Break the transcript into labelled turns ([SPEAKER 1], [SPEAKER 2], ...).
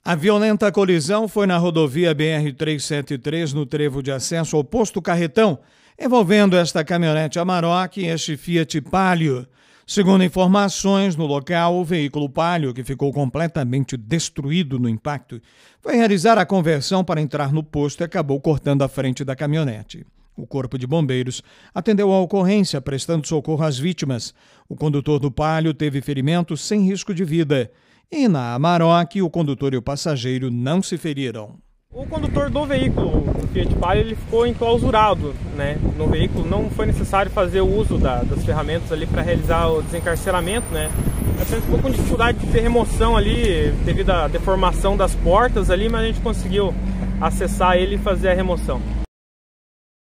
[SPEAKER 1] A violenta colisão foi na rodovia BR-373, no trevo de acesso ao posto Carretão, envolvendo esta caminhonete Amarok e este Fiat Palio. Segundo informações, no local, o veículo Palio, que ficou completamente destruído no impacto, foi realizar a conversão para entrar no posto e acabou cortando a frente da caminhonete. O Corpo de Bombeiros atendeu a ocorrência, prestando socorro às vítimas. O condutor do Palio teve ferimentos sem risco de vida. E na Amarok, o condutor e o passageiro não se feriram.
[SPEAKER 2] O condutor do veículo, o Fiat Palio, ele ficou enclausurado, né, no veículo. Não foi necessário fazer o uso das ferramentas ali para realizar o desencarceramento, né. Apenas ficou com dificuldade de ter remoção ali devido à deformação das portas ali, mas a gente conseguiu acessar ele e fazer a remoção.